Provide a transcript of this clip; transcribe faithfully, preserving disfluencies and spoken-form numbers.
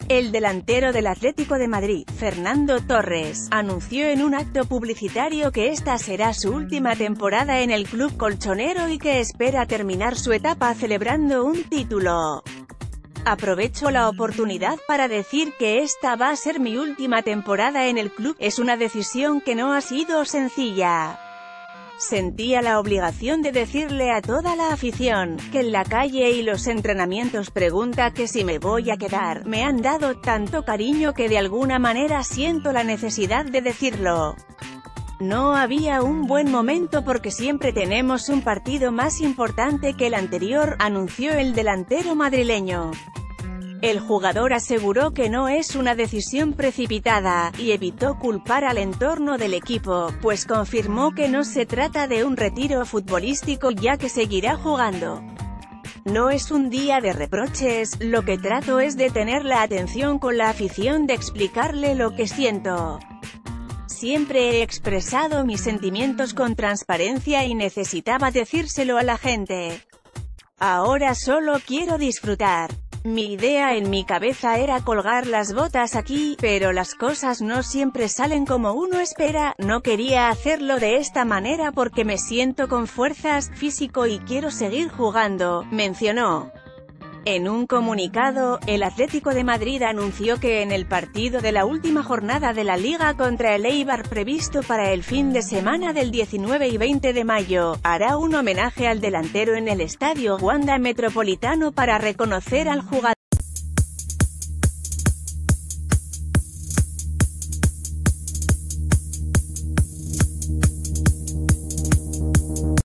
El delantero del Atlético de Madrid, Fernando Torres, anunció en un acto publicitario que esta será su última temporada en el club colchonero y que espera terminar su etapa celebrando un título. Aprovecho la oportunidad para decir que esta va a ser mi última temporada en el club. Es una decisión que no ha sido sencilla. Sentía la obligación de decirle a toda la afición, que en la calle y los entrenamientos pregunta que si me voy a quedar. Me han dado tanto cariño que de alguna manera siento la necesidad de decirlo. No había un buen momento porque siempre tenemos un partido más importante que el anterior, anunció el delantero madrileño. El jugador aseguró que no es una decisión precipitada, y evitó culpar al entorno del equipo, pues confirmó que no se trata de un retiro futbolístico ya que seguirá jugando. No es un día de reproches, lo que trato es de tener la atención con la afición, de explicarle lo que siento. Siempre he expresado mis sentimientos con transparencia y necesitaba decírselo a la gente. Ahora solo quiero disfrutar. Mi idea en mi cabeza era colgar las botas aquí, pero las cosas no siempre salen como uno espera. No quería hacerlo de esta manera porque me siento con fuerzas, físico y quiero seguir jugando, mencionó. En un comunicado, el Atlético de Madrid anunció que en el partido de la última jornada de la Liga contra el Eibar previsto para el fin de semana del diecinueve y veinte de mayo, hará un homenaje al delantero en el Estadio Wanda Metropolitano para reconocer al jugador.